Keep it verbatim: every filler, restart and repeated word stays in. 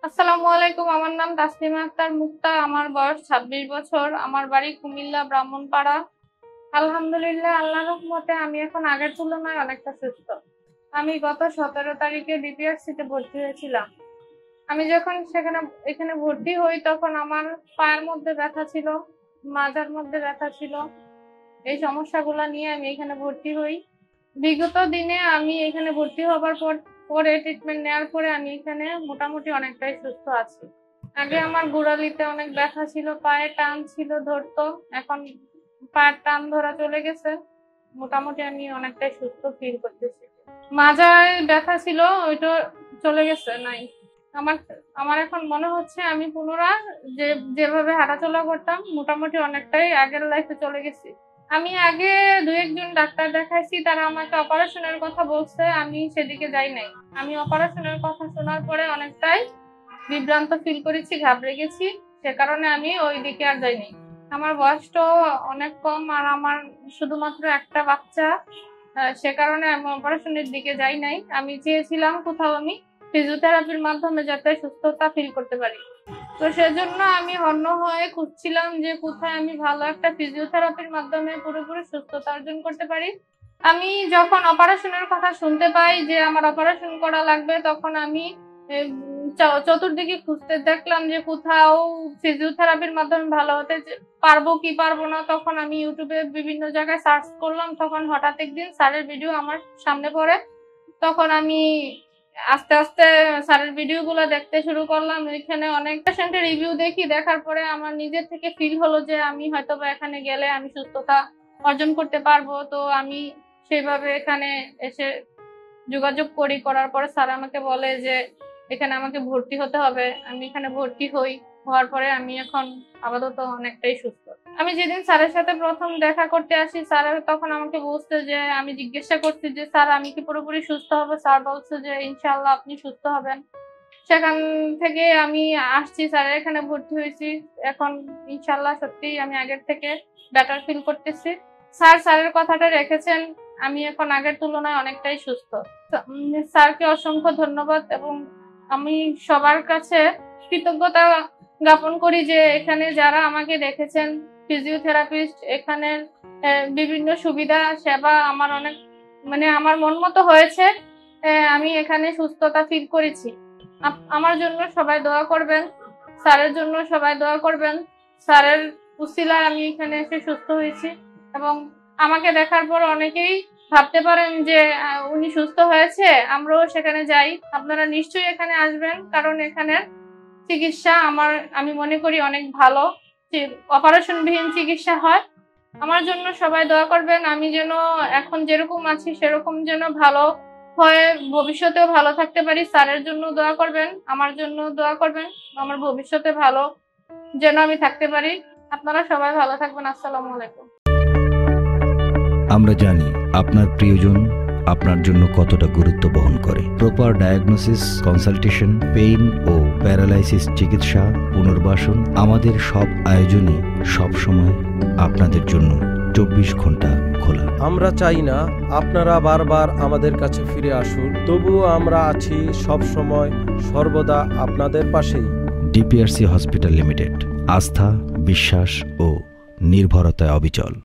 আসসালামু আলাইকুম। আমার নাম তাসলিমা আক্তার মুক্তা। আমার বয়স ছাব্বিশ বছর। আমার বাড়ি কুমিল্লা ব্রাহ্মণপাড়া। আলহামদুলিল্লাহ, আল্লাহর রহমতে আমি এখন আগের তুলনায় অনেকটা সুস্থ। আমি গত সতেরো তারিখে ডিপিআরসিতে ভর্তি হয়েছিলাম। আমি যখন সেখানে এখানে ভর্তি হই তখন আমার পায়ের মধ্যে ব্যথা ছিল, মাজার মধ্যে ব্যথা ছিল। এই সমস্যাগুলো নিয়ে আমি এখানে ভর্তি হই। বিগত দিনে আমি এখানে ভর্তি হবার পর পরে ট্রিটমেন্ট নেওয়ার পরে আমি এখানে মোটামুটি অনেকটাই সুস্থ আছি। আগে আমার গোড়ালিতে অনেক ব্যথা ছিল, পায়ে টান ছিল ধরতো, এখন পায়ের টান ধরা চলে গেছে। মোটামুটি আমি অনেকটাই সুস্থ ফিল করতেছি। মাজায় ব্যথা ছিল, ওইটা চলে গেছে, নাই। আমার আমার এখন মনে হচ্ছে আমি পুনরায় যে যেভাবে হাঁটাচলা করতাম মোটামুটি অনেকটাই আগের লাইফে চলে গেছি। আমি আগে দুই একজন ডাক্তার দেখাইছি, তারা আমাকে অপারেশনের কথা বলছে, আমি সেদিকে যাই নাই। আমি অপারেশনের কথা শোনার পরে অনেকটাই বিভ্রান্ত ফিল করেছি, ঘাবড়ে গেছি, সে কারণে আমি ওই দিকে আর যাইনি। আমার বয়সটাও অনেক কম, আর আমার শুধুমাত্র একটা বাচ্চা, সে কারণে আমি অপারেশনের দিকে যাই নাই। আমি চেয়েছিলাম কোথাও আমি ফিজিওথেরাপির মাধ্যমে যাতে সুস্থতা ফিল করতে পারি। তো সেজন্য আমি হন্য হয়ে খুঁজছিলাম যে কোথায় আমি ভালো একটা ফিজিওথেরাপির মাধ্যমে পুরোপুরি সুস্থতা অর্জন করতে পারি। আমি যখন অপারেশনের কথা শুনতে পাই যে আমার অপারেশন করা লাগবে, তখন আমি চতুর্দিকে খুঁজতে দেখলাম যে কোথাও ফিজিওথেরাপির মাধ্যমে ভালো হতে পারবো কি পারবো না। তখন আমি ইউটিউবে বিভিন্ন জায়গায় সার্চ করলাম, তখন হঠাৎ একদিন স্যারের ভিডিও আমার সামনে পড়ে। তখন আমি আস্তে আস্তে স্যারের ভিডিও গুলো দেখতে শুরু করলাম। এখানে অনেক পেশেন্টের রিভিউ দেখি, দেখার পরে আমার নিজের থেকে ফিল হলো যে আমি হয়তো বা এখানে গেলে আমি সুস্থতা অর্জন করতে পারবো। তো আমি সেইভাবে এখানে এসে যোগাযোগ করি, করার পরে স্যার আমাকে বলে যে এখানে আমাকে ভর্তি হতে হবে। আমি এখানে ভর্তি হই, হওয়ার পরে আমি এখন আপাতত অনেকটাই সুস্থ। আমি যেদিন স্যারের সাথে প্রথম দেখা করতে আসি, স্যার তখন আমাকে বলছে যে, আমি জিজ্ঞাসা করছি যে স্যার আমি কি পুরোপুরি সুস্থ হবে? স্যার বলছে যে ইনশাআল্লাহ আপনি সুস্থ হবেন। সেখান থেকে আমি আসছি, স্যারের এখানে ভর্তি হয়েছি। এখন ইনশাআল্লাহ সত্যি আমি আগের থেকে বেটার ফিল করতেছি। স্যার স্যারের কথাটা রেখেছেন, আমি এখন আগের তুলনায় অনেকটাই সুস্থ। স্যারকে অসংখ্য ধন্যবাদ, এবং আমি সবার কাছে কৃতজ্ঞতা জ্ঞাপন করি যে এখানে যারা আমাকে দেখেছেন, ফিজিওথেরাপিস্ট, এখানের বিভিন্ন সুবিধা সেবা আমার অনেক মানে আমার মন মতো হয়েছে। আমি এখানে সুস্থতা ফিল করেছি। আমার জন্য সবাই দোয়া করবেন, স্যারের জন্য সবাই দোয়া করবেন। স্যারের উসিলায় আমি এখানে এসে সুস্থ হয়েছি, এবং আমাকে দেখার পর অনেকেই ভাবতে পারেন যে উনি সুস্থ হয়েছে, আমরাও সেখানে যাই। আপনারা নিশ্চয়ই এখানে আসবেন, কারণ এখানে চিকিৎসা আমার আমি মনে করি অনেক ভালো, অপারেশন বিহীন চিকিৎসা হয়। আমার জন্য সবাই দোয়া করবেন, আমি যেন এখন যেরকম আছি সেরকম যেন ভালো হয়ে ভবিষ্যতেও ভালো থাকতে পারি। স্যারের জন্য দোয়া করবেন, আমার জন্য দোয়া করবেন, আমার ভবিষ্যতে ভালো যেন আমি থাকতে পারি। আপনারা সবাই ভালো থাকবেন। আসসালামু আলাইকুম। আমরা জানি আপনার প্রিয়জন আপনার জন্য কতটা গুরুত্ব বহন করে। প্রপার ডায়াগনোসিস, কনসালটেশন, পেইন ও প্যারালাইসিস চিকিৎসা, পুনর্বাসন, আমাদের সব আয়োজনই সবসময় আপনাদের জন্য চব্বিশ ঘন্টা খোলা। আমরা চাই না আপনারা বারবার আমাদের কাছে ফিরে আসুন, তবুও আমরা আছি সব সময় সর্বদা আপনাদের পাশেই। ডিপিআরসি হসপিটাল লিমিটেড, আস্থা, বিশ্বাস ও নির্ভরতায় অবিচল।